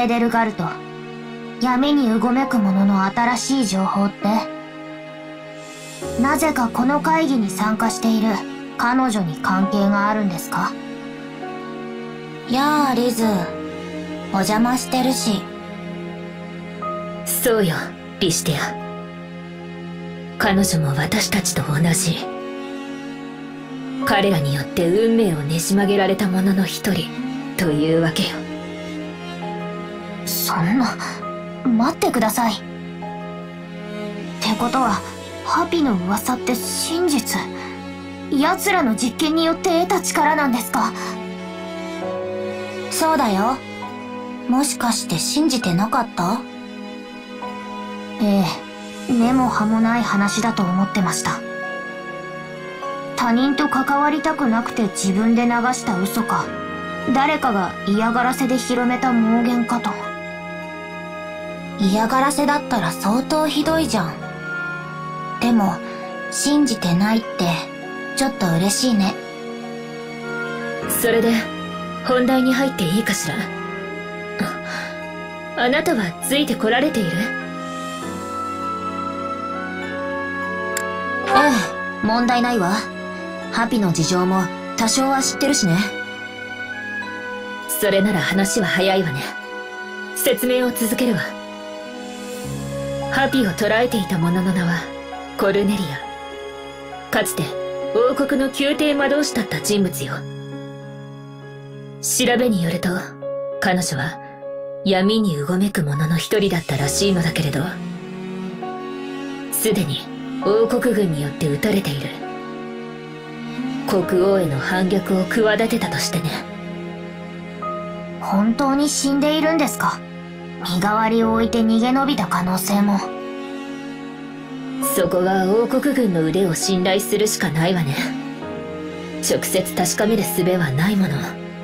エデルガルト、闇にうごめく者の新しい情報って、なぜかこの会議に参加している彼女に関係があるんですか？ やあ、リズ。お邪魔してるし。 そうよ、リシテア。彼女も私たちと同じ。彼らによって運命をねじ曲げられた者の一人というわけよ。 そんな、待ってください。ってことは、ハピの噂って真実？奴らの実験によって得た力なんですか？ そうだよ。もしかして信じてなかった？ ええ、根も葉もない話だと思ってました。他人と関わりたくなくて自分で流した嘘か、誰かが嫌がらせで広めた妄言かと。 嫌がらせだったら相当ひどいじゃん。でも、信じてないって、ちょっと嬉しいね。 それで、本題に入っていいかしら。あなたはついてこられている？ ええ、問題ないわ。ハピの事情も多少は知ってるしね。 それなら話は早いわね。説明を続けるわ。ハピを捕らえていた者の名はコルネリア。かつて王国の宮廷魔導士だった人物よ。調べによると彼女は闇にうごめく者の一人だったらしいのだけれど、すでに王国軍によって撃たれている。国王への反逆を企てたとしてね。 本当に死んでいるんですか？身代わりを置いて逃げ延びた可能性も。 そこは王国軍の腕を信頼するしかないわね。直接確かめる術はないもの。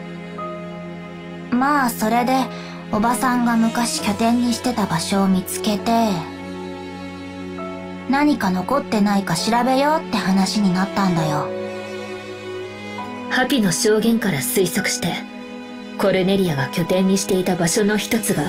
まあ、それで、おばさんが昔拠点にしてた場所を見つけて、何か残ってないか調べようって話になったんだよ。 ハピの証言から推測して、コルネリアが拠点にしていた場所の一つが、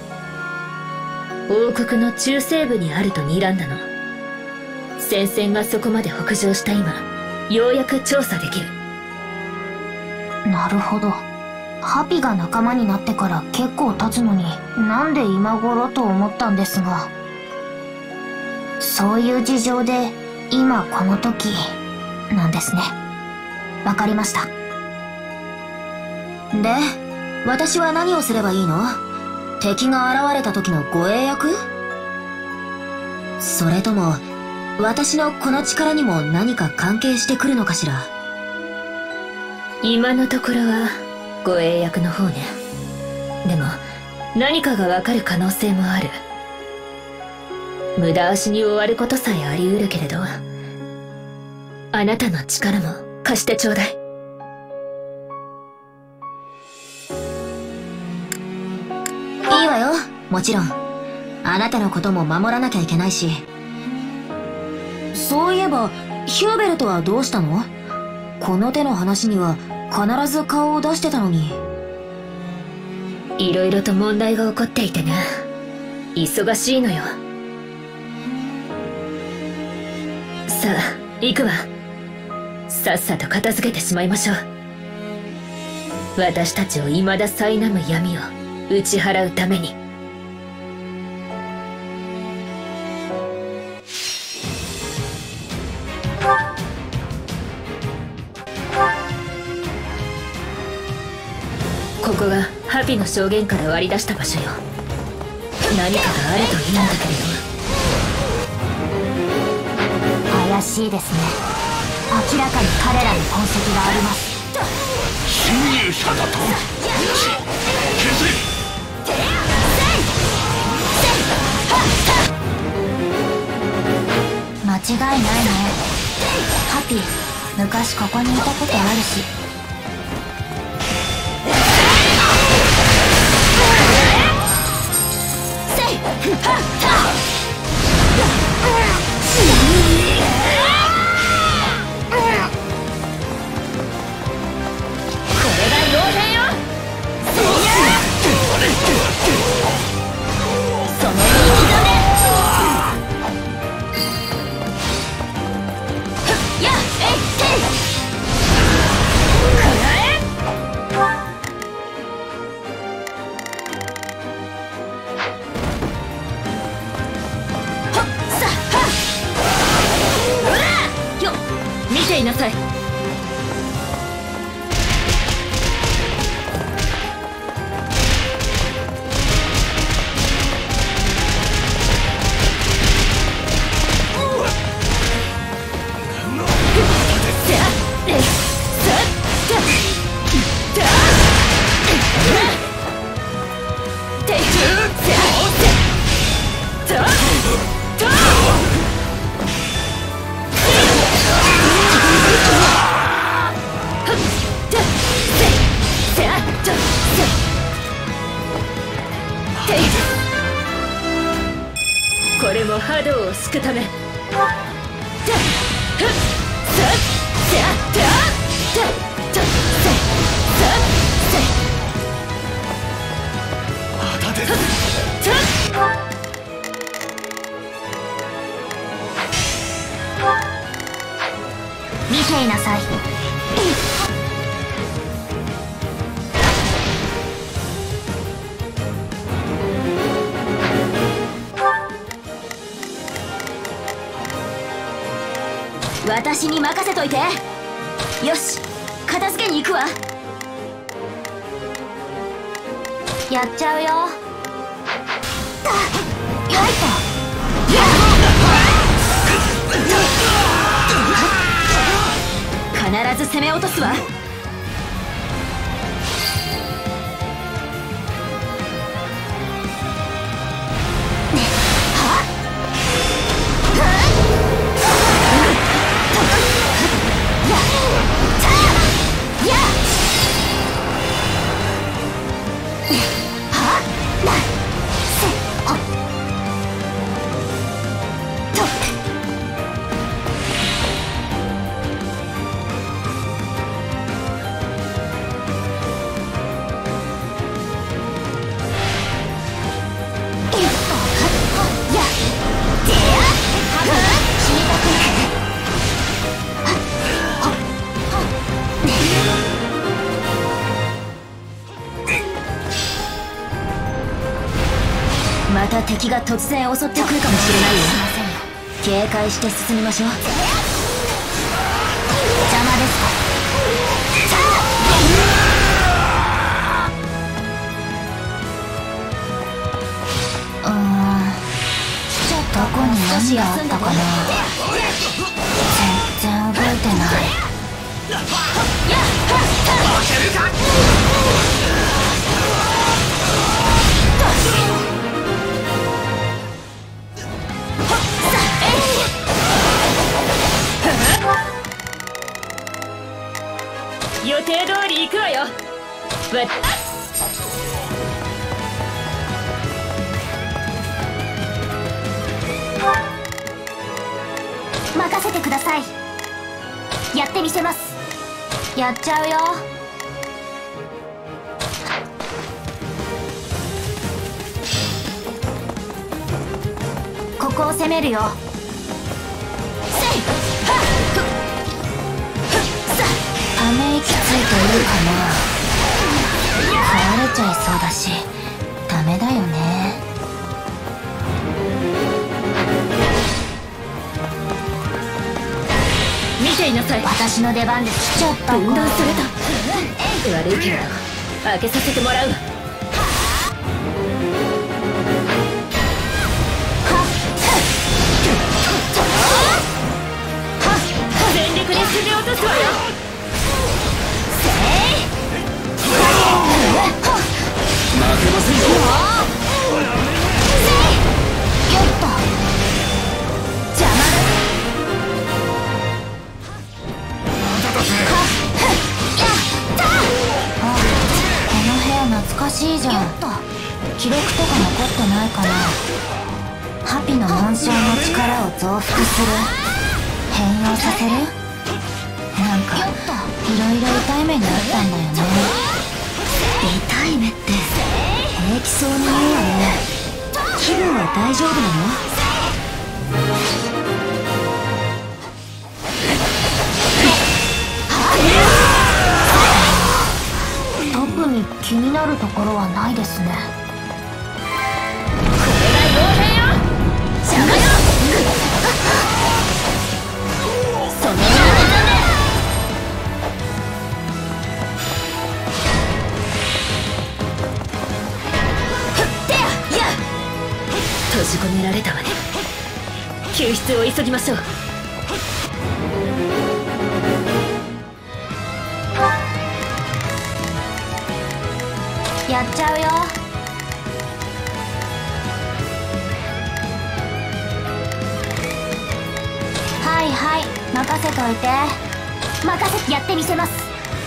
王国の中西部にあると睨んだの。戦線がそこまで北上した今、ようやく調査できる。 なるほど。ハピが仲間になってから結構経つのに、なんで今頃と思ったんですが。そういう事情で、今この時、なんですね。わかりました。 で、私は何をすればいいの？敵が現れた時の護衛役？それとも、私のこの力にも何か関係してくるのかしら？ 今のところは、護衛役の方ね。でも、何かがわかる可能性もある。無駄足に終わることさえあり得るけれど、あなたの力も貸してちょうだい。 いいわよ、もちろん。あなたのことも守らなきゃいけないし。そういえば、ヒューベルトはどうしたの？この手の話には必ず顔を出してたのに。 いろいろと問題が起こっていてね。忙しいのよ。さあ、行くわ。さっさと片付けてしまいましょう。私たちを未だ苛む闇を打ち払うために。ここがハピの証言から割り出した場所よ。何かがあるといいんだけれど。 怪しいですね。明らかに彼らに痕跡があります。 侵入者だと？消せ！ 間違いないね。ハピ、昔ここにいたことあるし。 これが傭兵よ。 ていなさい。これも波動を救うため。 見ていなさい。 私に任せといて。よし、片付けに行くわ。 やっちゃうよ。 必ず攻め落とすわ。また敵が突然襲ってくるかもしれないよ。警戒して進みましょう。邪魔ですか。 どこに何があったかな。全然覚えてない。 予定通り行くわよ。 任せてください。やってみせます。やっちゃうよ。ここを攻めるよ。 ため息ついていいかな。壊れちゃいそうだしダメだよね。 見ていなさい。 私の出番です。 ちょっと分断された。悪いけれど開けさせてもらうわ。全力で攻め落とすわよ。 負けませんよ。 よっと。邪魔だ。 この部屋懐かしいじゃん。記録とか残ってないかな。ハピの紋章の力を増幅する、変容させる。なんかいろいろ痛い目にあったんだよね。 痛い目って平気そうに言うわね。気分は大丈夫なの？ 特に気になるところはないですね。 これが傭兵よ。邪魔よ。そのままだね。 救出を急ぎましょう。 やっちゃうよ。はいはい、任せといて。 やってみせます。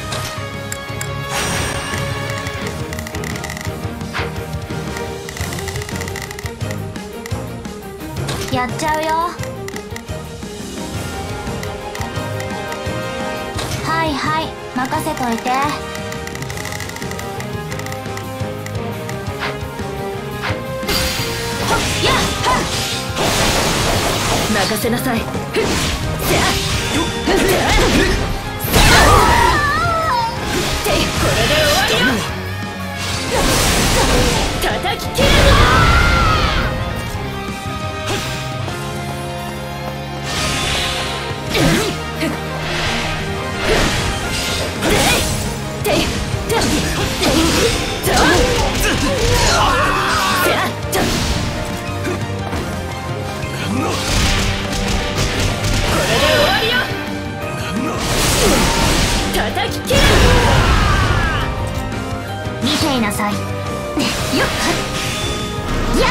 やっちゃうよ。はいはい、任せといて。 任せなさい。これで終わりよ。叩き切る。叩き切る。 見ていなさい。よっや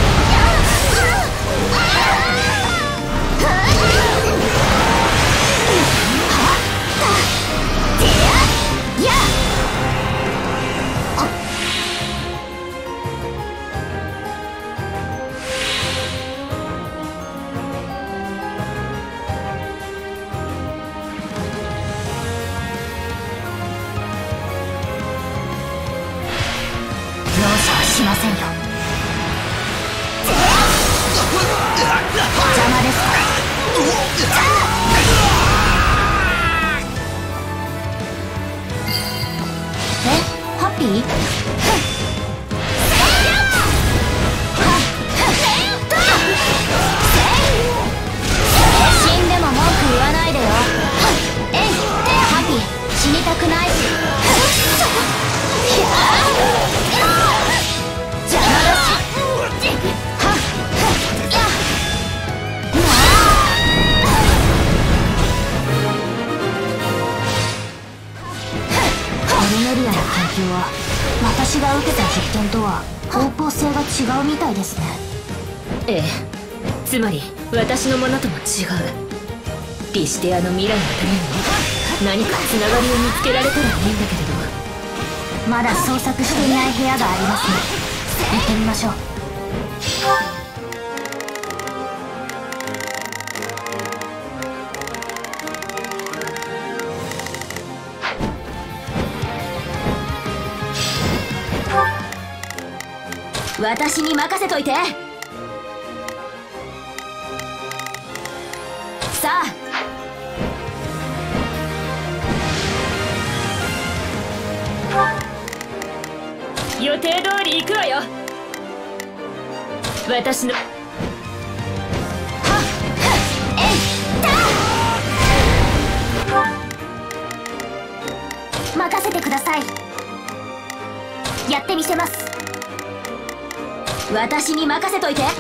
しませんよ。邪魔ですか。ハッピー？死んでも文句言わないでよ。ハッピー、死にたくないし。私が受けた実験とは方向性が違うみたいですね。 ええ、つまり私のものとも違う。リシテアの未来のために何かつながりを見つけられたらいいんだけれど。 まだ捜索していない部屋がありますね。行ってみましょう。 私に任せといて。さあ、 予定通り行くわよ。私の任せてください。やってみせます。 私に任せといて。よっ。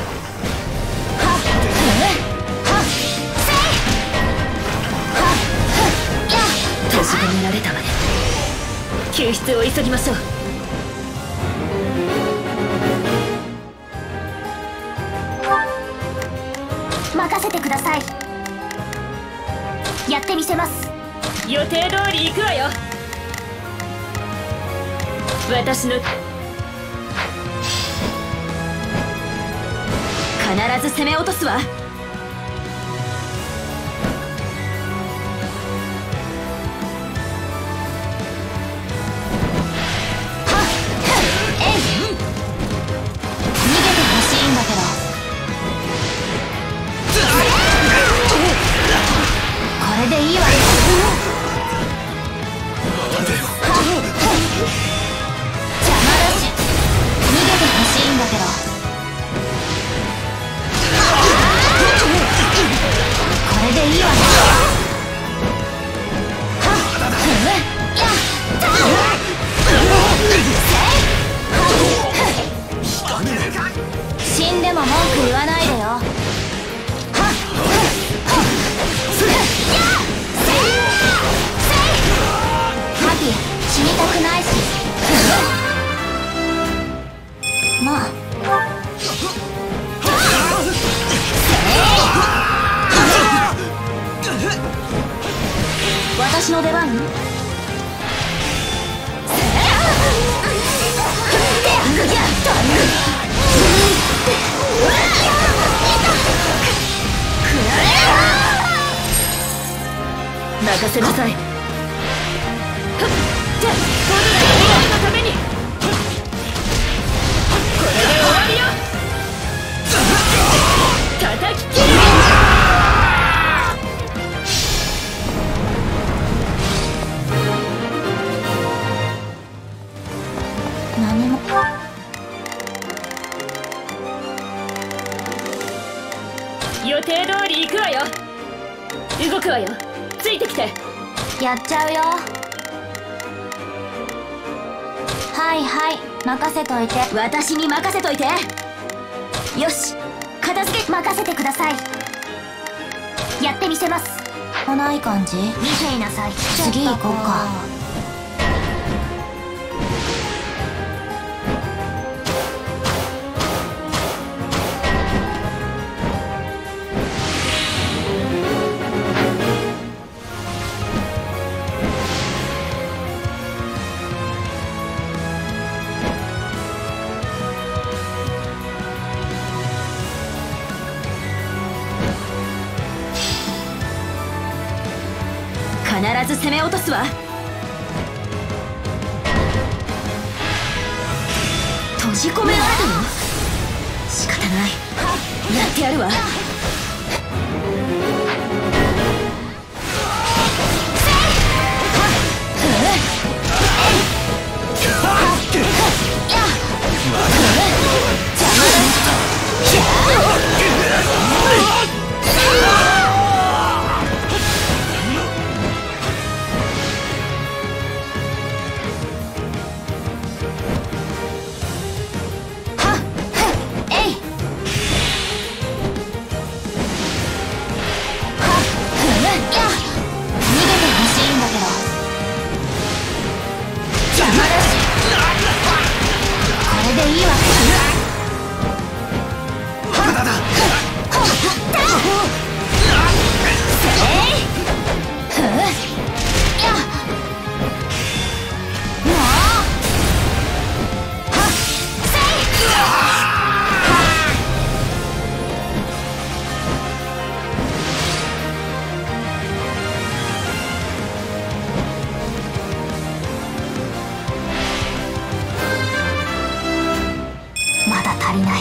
閉じ込められたわね。救出を急ぎましょう。 任せてください。やってみせます。 予定通り行くわよ。私の必ず攻め落とすわ。 死んでも文句言わないでよ。 私の出番？ 任せなさい。のためにこれで終わりよ。叩き切れ。 何も。 予定通り行くわよ。動くわよ。ついてきて。 やっちゃうよ。はいはい、任せといて。 私に任せといて。 よし、片付け任せてください。やってみせます。来ない感じ？ 見ていなさい。 次行こうか。 必ず攻め落とすわ。閉じ込められたの？仕方ない、やってやるわ。 足りない。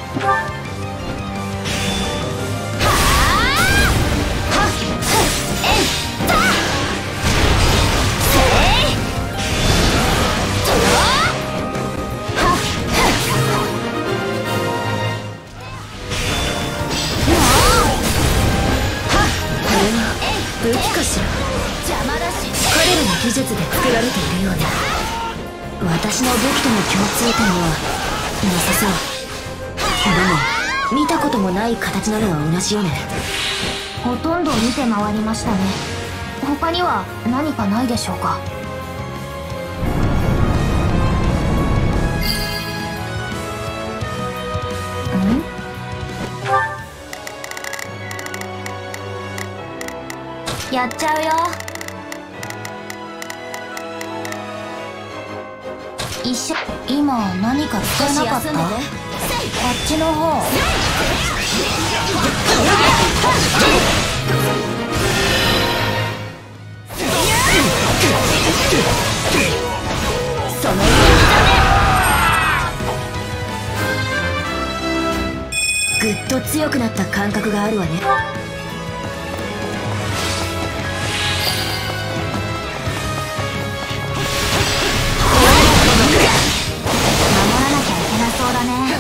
武器かしら。彼らの技術で作られているようね。私の武器との共通点はなさそう。でも見たこともない形なのは同じよね。 ほとんど見て回りましたね。他には何かないでしょうか。 やっちゃうよ。一緒。今何か使えなかった？こっちの方。 そのぐっと強くなった感覚があるわね。 そうだね。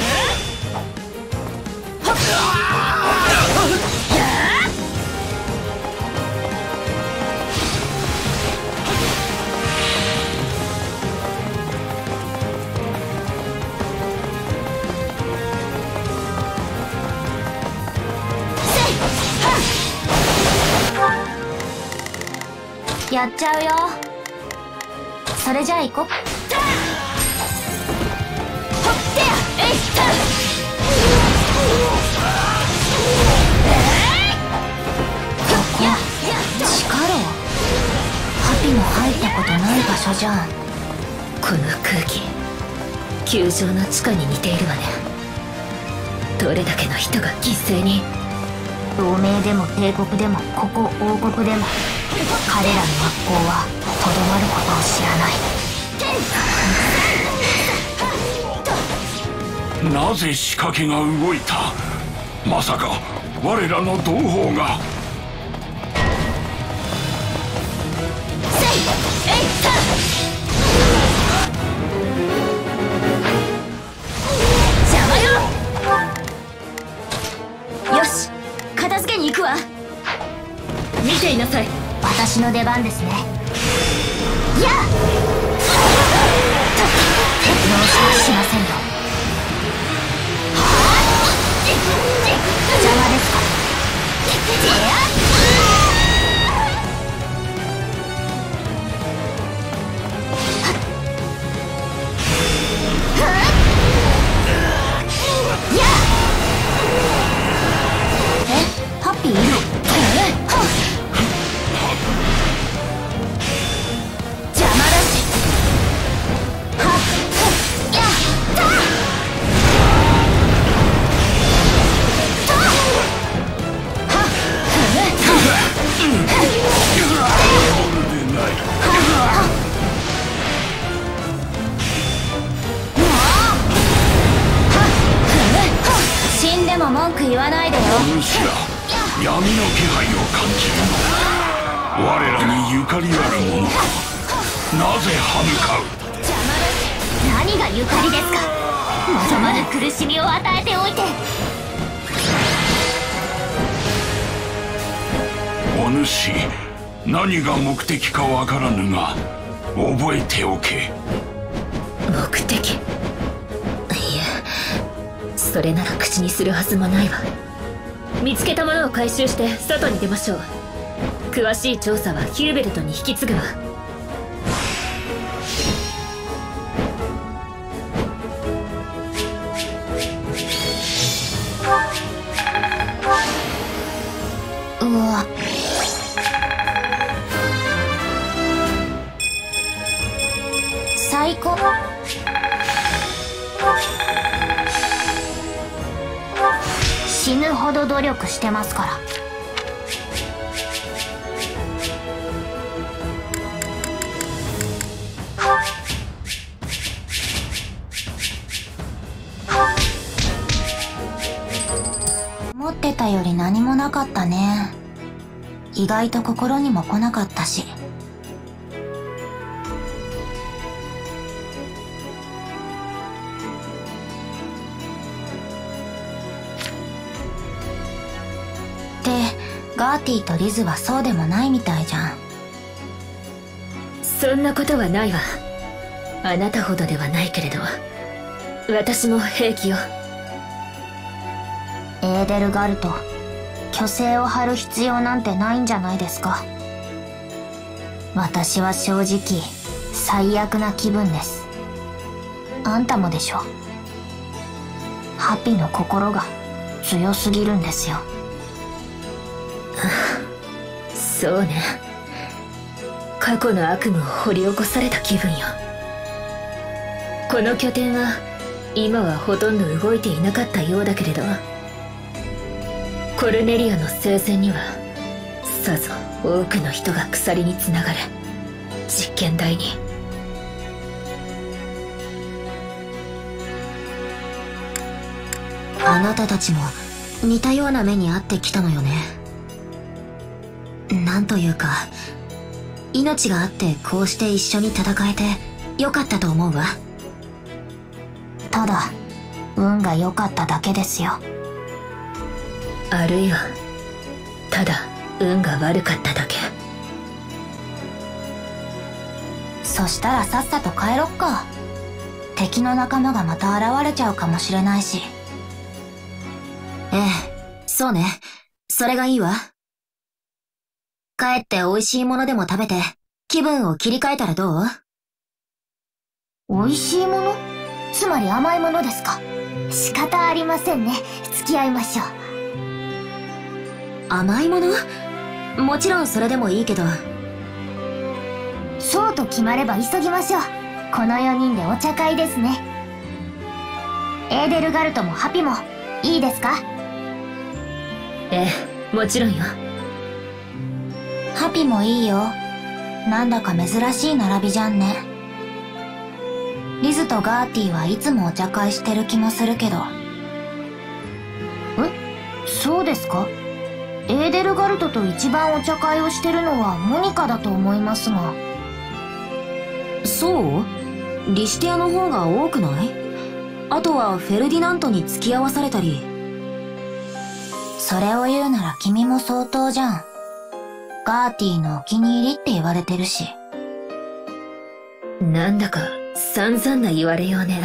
やっちゃうよ。それじゃあ行こっ。力を。 ピも入ったことない場所じゃん。 この空気、球場の地下に似ているわね。どれだけの人が犠牲に。 同盟でも帝国でもここ王国でも彼らの学校はとどまることを知らない。 なぜ仕掛けが動いた。まさか我らの同胞が。 邪魔よ。よし、片付けに行くわ。見ていなさい。 私の出番ですね。 やっ、 納得しませんよ。邪魔ですか。 ハッピーいる。 邪魔だし。 死んでも文句言わないでよ。 お主ら闇の気配を感じるの。我らにゆかりあるものか。なぜ歯向かう。 何がゆかりですか。望まぬ苦しみを与えておいて。 お主、何が目的かわからぬが覚えておけ。 目的。いえ、それなら口にするはずもないわ。見つけたものを回収して外に出ましょう。詳しい調査はヒューベルトに引き継ぐわ。 うわ、最高。 死ぬほど努力してますから。 思ってたより何もなかったね。意外と心にも来なかったし。で、ガーティとリズはそうでもないみたいじゃん。 そんなことはないわ。あなたほどではないけれど、私も平気よ。 エーデルガルト、虚勢を張る必要なんてないんじゃないですか。私は正直最悪な気分です。あんたもでしょ。ハピの心が強すぎるんですよ。 そうね。過去の悪夢を掘り起こされた気分よ。この拠点は今はほとんど動いていなかったようだけれど、コルネリアの聖戦にはさぞ多くの人が鎖につながれ、実験台に。 あなたたちも似たような目に遭ってきたのよね。なんというか、命があってこうして一緒に戦えてよかったと思うわ。 ただ運が良かっただけですよ。 あるいはただ運が悪かっただけ。 そしたらさっさと帰ろっか。敵の仲間がまた現れちゃうかもしれないし。ええ、そうね。それがいいわ。帰って美味しいものでも食べて気分を切り替えたらどう？ 美味しいもの？つまり甘いものですか。仕方ありませんね。付き合いましょう。 甘いもの？もちろんそれでもいいけど。 そうと決まれば急ぎましょう。この4人でお茶会ですね。エーデルガルトもハピもいいですか？ ええ、もちろんよ。 ハピもいいよ。なんだか珍しい並びじゃんね。リズとガーティはいつもお茶会してる気もするけど。 そうですか？エーデルガルトと一番お茶会をしてるのはモニカだと思いますが。 そう？リシテアの方が多くない？あとはフェルディナントに付き合わされたり。それを言うなら君も相当じゃん。ガーティのお気に入りって言われてるし。 なんだか散々な言われようね。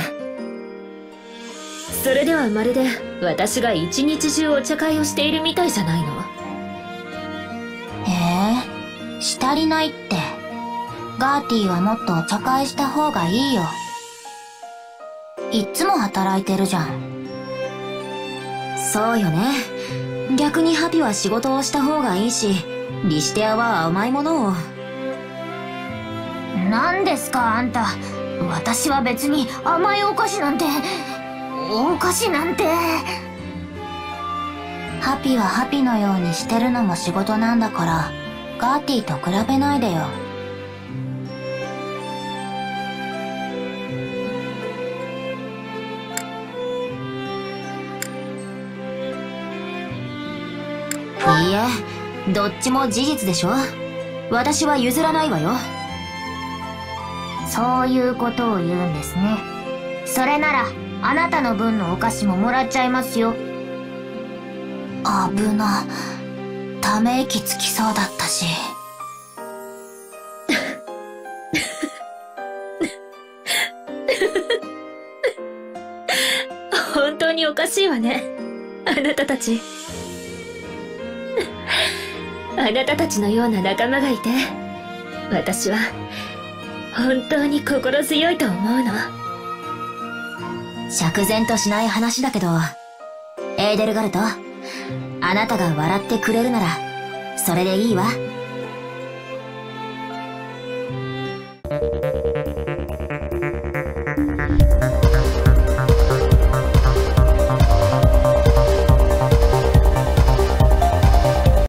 それではまるで私が一日中お茶会をしているみたいじゃないの。 したりないって。ガーティはもっとお茶会した方がいいよ。いっつも働いてるじゃん。そうよね。逆にハピは仕事をした方がいいし、リシテアは甘いものを。 何ですかあんた。私は別に甘いお菓子なんて。 ハピはハピのようにしてるのも仕事なんだから、ガーティと比べないでよ。いいえ、どっちも事実でしょ。私は譲らないわよ。 そういうことを言うんですね。それならあなたの分のお菓子ももらっちゃいますよ。 危な。ため息つきそうだったし。 本当におかしいわね、あなたたち。あなたたちのような仲間がいて、私は本当に心強いと思うの。 釈然としない話だけど、エーデルガルト、あなたが笑ってくれるならそれでいいわ。